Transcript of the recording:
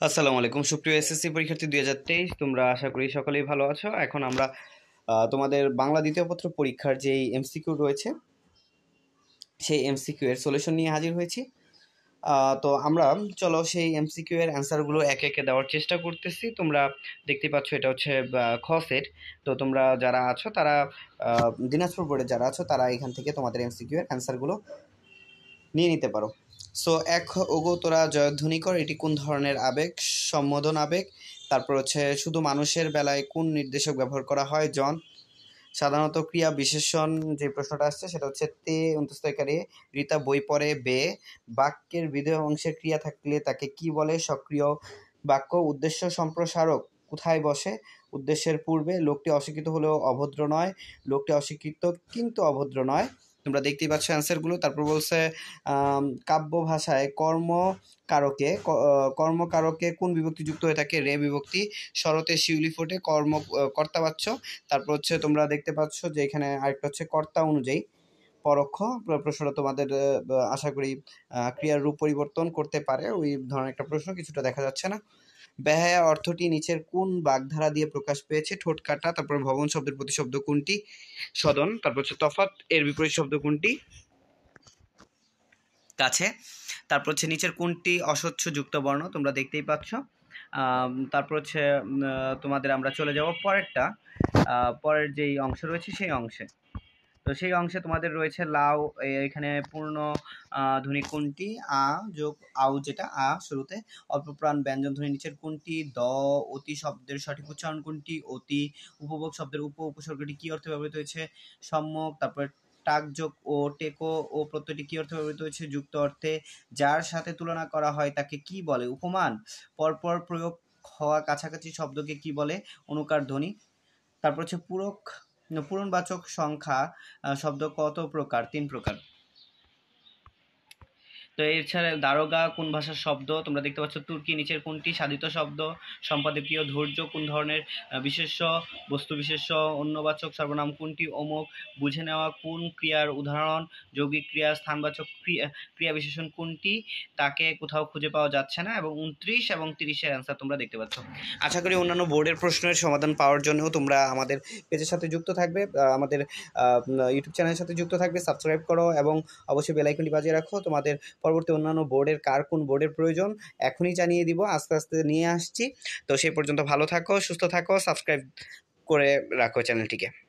আসসালামু আলাইকুম সুপ্রিয় এসএসসি পরীক্ষার্থী 2023। তোমরা আশা করি সকলেই ভালো আছো। এখন আমরা তোমাদের বাংলা দ্বিতীয় পত্র পরীক্ষার যেই এমসিকিউ রয়েছে সেই এমসিকিউ এর সলিউশন নিয়ে হাজির হয়েছি। তো আমরা চলো সেই এমসিকিউ এর অ্যান্সারগুলো একে একে দেওয়ার চেষ্টা করতেছি। তোমরা দেখতে পাচ্ছ এটা হচ্ছে খ সেট। তো তোমরা যারা আছো তারা দিনাজপুর বোর্ডে যারা আছো তারা এখান থেকে তোমাদের এমসিকিউ এর অ্যান্সারগুলো নিয়ে নিতে পারো। সো এক ওগো তোরা জয়ধ্বনি কর, এটি কোন ধরনের আবেগ? সম্বোধন আবেগ। তারপর হচ্ছে শুধু মানুষের বেলায় কোন নির্দেশক ব্যবহার করা হয়? জন। সাধারণত ক্রিয়া বিশেষণ যে প্রশ্নটা আসছে সেটা হচ্ছে তে অন্তস্থকারে। রিতা বই পড়ে। বে। বাক্যের বিধেয় অংশে ক্রিয়া থাকলে তাকে কি বলে? সক্রিয় বাক্য। উদ্দেশ্য সম্প্রসারক কোথায় বসে? উদ্দেশ্যের পূর্বে। লোকটি অশিক্ষিত হলেও অভদ্র নয়। লোকটি অশিক্ষিত কিন্তু অভদ্র নয়। তোমরা দেখতেই পাচ্ছ অ্যান্সারগুলো। তারপর বলছে কাব্য ভাষায় কর্মকারকে কোন বিভক্তি যুক্ত হয়ে থাকে? রে বিভক্তি। শরতে শিউলি ফোটে কর্তাবাচ্য। তারপর হচ্ছে তোমরা দেখতে পাচ্ছ যে এখানে আরেকটা হচ্ছে কর্তা অনুযায়ী পরোক্ষ। প্রশ্নটা তোমাদের আশা করি ক্রিয়ার রূপ পরিবর্তন করতে পারে ওই ধরনের একটা প্রশ্ন, কিছুটা দেখা যাচ্ছে না। বেহায়া অর্থটি নিচের কোন বাগধারা দিয়ে প্রকাশ পেয়েছে? ঠোঁট কাটা। তারপর ভবন শব্দের প্রতিশব্দ কোনটি? সদন। তারপর হচ্ছে তফাৎ এর বিপরীত শব্দ কোনটি? কাছে। তারপর হচ্ছে নিচের কোনটি অস্বচ্ছ যুক্ত বর্ণ? তোমরা দেখতেই পাচ্ছ। তারপর হচ্ছে তোমাদের আমরা চলে যাব পরেরটা। পরের যেই অংশ রয়েছে সেই অংশে। তো সেই অংশে তোমাদের রয়েছে লাউ। এখানে পূর্ণ ধ্বনি কোনটি? আ যোগ আউ, যেটা আ শুরুতে। অল্পপ্রাণ ব্যঞ্জন ধ্বনি নিচের কোনটি? দ। অতি শব্দের সঠিক উচ্চারণ কোনটি? অতি। উপভোগ শব্দের উপসর্গটি কি অর্থে ব্যবহৃত হয়েছে? সম্যক। তারপরে টাক যোগ ও টেকো ও প্রত্যয়টি কি অর্থে ব্যবহৃত হয়েছে? যুক্ত অর্থে। যার সাথে তুলনা করা হয় তাকে কি বলে? উপমান। পরপর প্রয়োগ হওয়া কাছাকাছি শব্দকে কি বলে? অনুকার ধ্বনি। তারপর হচ্ছে পূরণবাচক সংখ্যা শব্দ কত প্রকার? 3 প্রকার। তো এছাড়া দারোগা কোন ভাষার শব্দ? তোমরা দেখতে পাচ্ছ তুর্কি। নিচের কোনটি সাধিত শব্দ? সম্পাদকীয়। ধৈর্য কোন ধরনের বিশেষ্য? বস্তু বিশেষ্য। অন্যবাচক সর্বনাম কোনটি? অমুক। বুঝে নেওয়া কোন ক্রিয়ার উদাহরণ? যৌগিক ক্রিয়া। স্থানবাচক ক্রিয়া বিশেষণ কোনটি? তাকে কোথাও খুঁজে পাওয়া যাচ্ছে না। এবং 29 এবং 30-এর অ্যান্সার তোমরা দেখতে পাচ্ছ। আশা করি অন্যান্য বোর্ডের প্রশ্নের সমাধান পাওয়ার জন্য তোমরা আমাদের পেজের সাথে যুক্ত থাকবে, আমাদের ইউটিউব চ্যানেলের সাথে যুক্ত থাকবে। সাবস্ক্রাইব করো এবং অবশ্যই বেল আইকনটি বাজিয়ে রাখো। তোমাদের পরবর্তী অন্যান্য বোর্ডের কোন বোর্ডের প্রয়োজন এখনই জানিয়ে দিব, আস্তে আস্তে নিয়ে আসছি। তো সেই পর্যন্ত ভালো থাকো, সুস্থ থাকো, সাবস্ক্রাইব করে রাখো চ্যানেলটিকে।